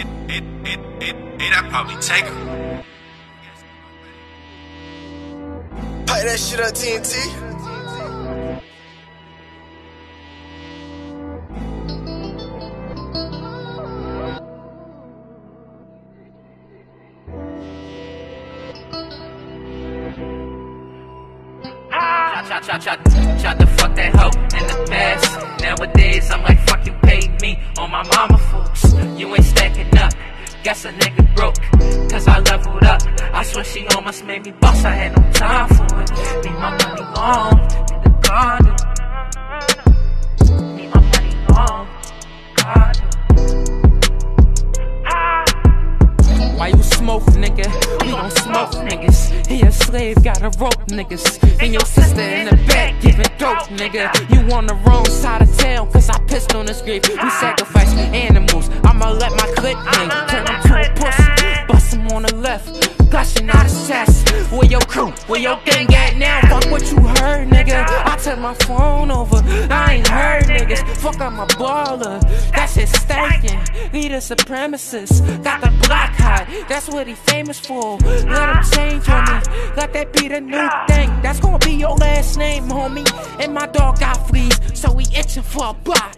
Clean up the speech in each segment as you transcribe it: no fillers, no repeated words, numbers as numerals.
I'd probably take her. Pipe that shit up, TNT. Tried to fuck that hoe in the past. Nowadays I'm like, fuck, you paid me on my mama fools. You ain't stacking up, guess a nigga broke, cause I leveled up. I swear she almost made me bust, I had no time for it. Need my money long, in the garden. Need my money long, garden. Why you smoke, nigga? We don't smoke, niggas. He a slave, gotta rope, niggas. And your sister in the back giving dope, nigga. You on the wrong side of town, cause I pissed on this grave. We sacrifice animals, I'ma let my clip hang. Turn him to a pussy, bust him on the left, gushing out his chest. Where your crew, where your gang at now? Fuck what you heard, nigga. I turn my phone over, I ain't heard niggas. Fuck, I'm a baller, that shit stankin'. Need a supremacist, got the block high, that's what he famous for. Let him change on me, let that be the new thing. That's gonna be your last name, homie. And my dog got fleas, so we itching for a block.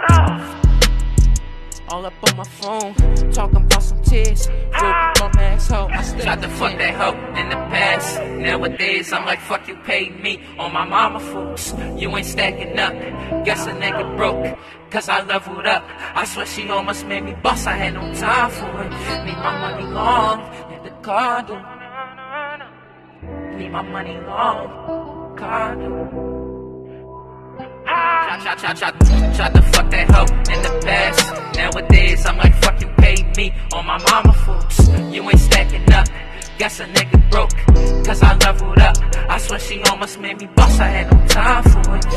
All up on my phone, talking about some tears. Broke bum asshole. I tried to fuck that hoe in the past. Nowadays I'm like, fuck, you paid me on my mama fools. You ain't stacking up, guess a nigga broke, cause I leveled up. I swear she almost made me bust, I had no time for it. Need my money long, in the garden. Need my money long, garden. Tried to fuck that hoe in the past. Nowadays I'm like, fuck, you paid me on my mama fools. You ain't stacking up, guess a nigga broke, cause I leveled up. I swear she almost made me bust, I had no time for it.